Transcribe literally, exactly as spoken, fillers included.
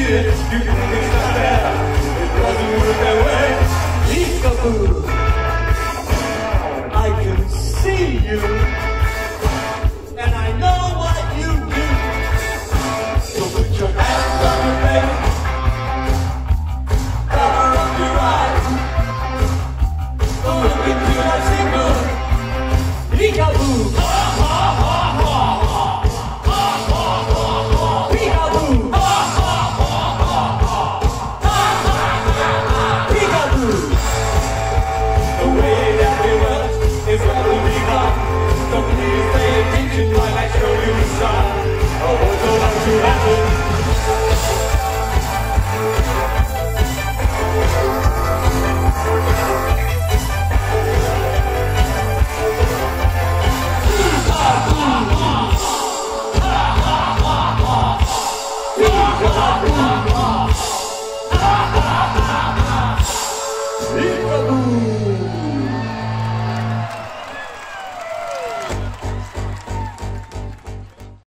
it, you can think it's not there. It doesn't work that way. Peekaboo, I can see you, and I know what you do. So put your hands on your face, cover up your eyes, don't look into my signal. Peekaboo, ha ha ha ha. Peekaboo!